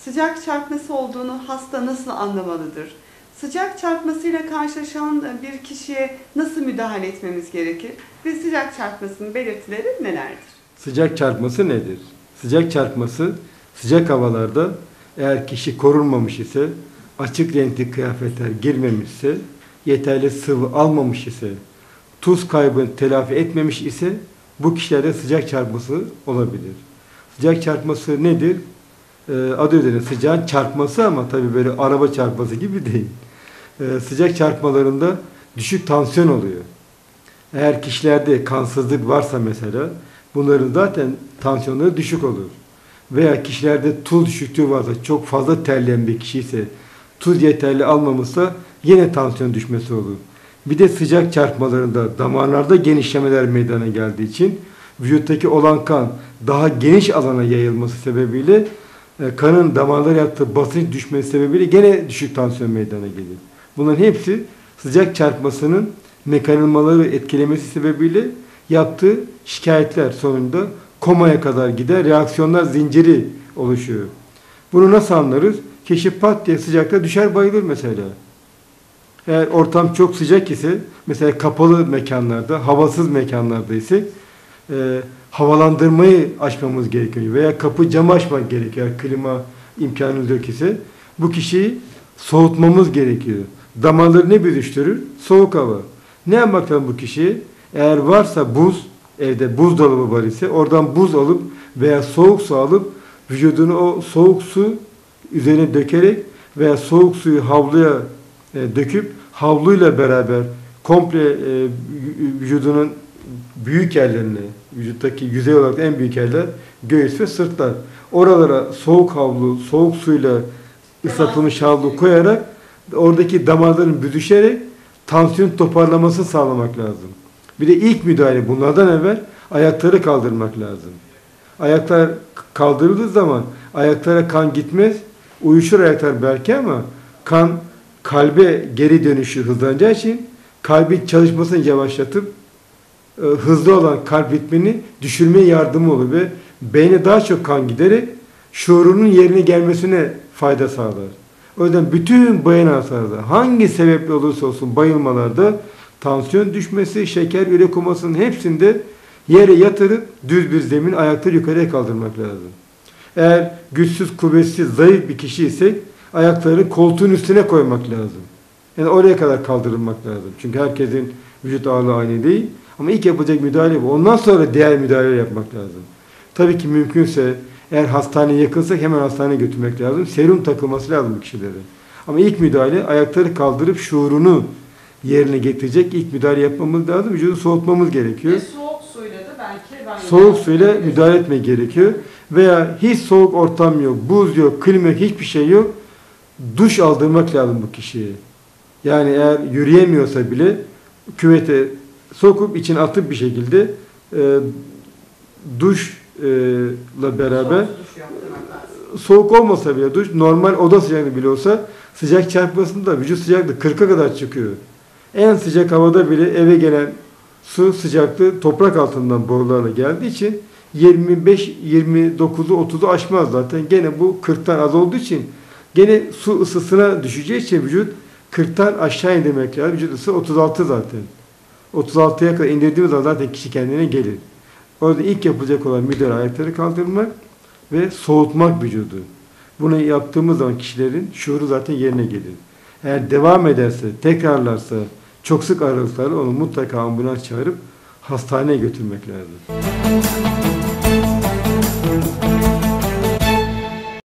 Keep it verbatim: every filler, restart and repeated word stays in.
sıcak çarpması olduğunu hasta nasıl anlamalıdır? Sıcak çarpmasıyla karşılaşan bir kişiye nasıl müdahale etmemiz gerekir? Ve sıcak çarpmasının belirtileri nelerdir? Sıcak çarpması nedir? Sıcak çarpması sıcak havalarda eğer kişi korunmamış ise, açık renkli kıyafetler girmemişse, yeterli sıvı almamış ise, tuz kaybını telafi etmemiş ise bu kişilerde sıcak çarpması olabilir. Sıcak çarpması nedir? Ee, adı üzerinde sıcağın çarpması ama tabii böyle araba çarpması gibi değil. Ee, sıcak çarpmalarında düşük tansiyon oluyor. Eğer kişilerde kansızlık varsa mesela bunların zaten tansiyonları düşük olur. Veya kişilerde tuz düşüklüğü varsa, çok fazla terleyen bir kişi ise, tuz yeterli almamışsa yine tansiyon düşmesi olur. Bir de sıcak çarpmalarında damarlarda genişlemeler meydana geldiği için vücuttaki olan kan daha geniş alana yayılması sebebiyle kanın damarlara yaptığı basınç düşmesi sebebiyle gene düşük tansiyon meydana gelir. Bunların hepsi sıcak çarpmasının mekanizmaları etkilemesi sebebiyle yaptığı şikayetler sonunda komaya kadar gider, reaksiyonlar zinciri oluşuyor. Bunu nasıl anlarız? Kişi pat diye sıcakta düşer bayılır mesela. Eğer ortam çok sıcak ise, mesela kapalı mekanlarda, havasız mekanlarda ise e, havalandırmayı açmamız gerekiyor. Veya kapı camı açmak gerekiyor. Eğer klima imkanımız yok ise bu kişiyi soğutmamız gerekiyor. Damarları ne büzüştürür? Soğuk hava. Ne yapmak lazım bu kişiye? Eğer varsa buz, evde buzdolabı var ise oradan buz alıp veya soğuk su alıp vücudunu o soğuk su üzerine dökerek veya soğuk suyu havluya e, döküp havluyla beraber komple e, vücudunun büyük yerlerini, vücuttaki yüzey olarak en büyük yerler göğüs ve sırtlar. Oralara soğuk havlu, soğuk suyla ıslatılmış havlu koyarak oradaki damarların büzüşerek tansiyon toparlamasını sağlamak lazım. Bir de ilk müdahale bunlardan evvel ayakları kaldırmak lazım. Ayaklar kaldırıldığı zaman ayaklara kan gitmez, uyuşur ayaklar belki ama kan kalbe geri dönüşü hızlanacağı için kalbin çalışmasını yavaşlatıp e, hızlı olan kalp ritmini düşürmeye yardımı olur ve beyne daha çok kan giderek şuurunun yerine gelmesine fayda sağlar. O yüzden bütün beyin hasarında hangi sebeple olursa olsun bayılmalarda tansiyon düşmesi, şeker üre komasının hepsinde yere yatırıp düz bir zemin ayakları yukarıya kaldırmak lazım. Eğer güçsüz, kuvvetsiz, zayıf bir kişi isek ayakları koltuğun üstüne koymak lazım. Yani oraya kadar kaldırılmak lazım. Çünkü herkesin vücut ağırlığı aynı değil. Ama ilk yapılacak müdahale bu. Ondan sonra diğer müdahale yapmak lazım. Tabii ki mümkünse eğer hastaneye yakınsak hemen hastaneye götürmek lazım. Serum takılması lazım bu kişilere. Ama ilk müdahale ayakları kaldırıp şuurunu yerine getirecek ilk müdahale yapmamız lazım. Vücudu soğutmamız gerekiyor. Ve soğuk suyla da belki... Soğuk suyla müdahale etmek gerekiyor. Veya hiç soğuk ortam yok, buz yok, klima yok, hiçbir şey yok. Duş aldırmak lazım bu kişiye. Yani eğer yürüyemiyorsa bile küvete sokup içine atıp bir şekilde e, duşla beraber soğuk, soğuk olmasa bile duş, normal oda sıcaklığı bile olsa sıcak çarpmasında vücut sıcaklığı kırka kadar çıkıyor. En sıcak havada bile eve gelen su sıcaklığı toprak altından borularla geldiği için yirmi beş yirmi dokuzu otuzu aşmaz zaten. Gene bu kırktan az olduğu için gene su ısısına düşeceği için vücut kırktan aşağı indirmek lazım. Vücut ısı otuz altı zaten. otuz altıya kadar indirdiğimiz zaman zaten kişi kendine gelir. Orada ilk yapılacak olan müdahale ayakları kaldırmak ve soğutmak vücudu. Bunu yaptığımız zaman kişilerin şuuru zaten yerine gelir. Eğer devam ederse, tekrarlarsa, çok sık aralıklarla onu mutlaka ambulans çağırıp hastaneye götürmek lazım.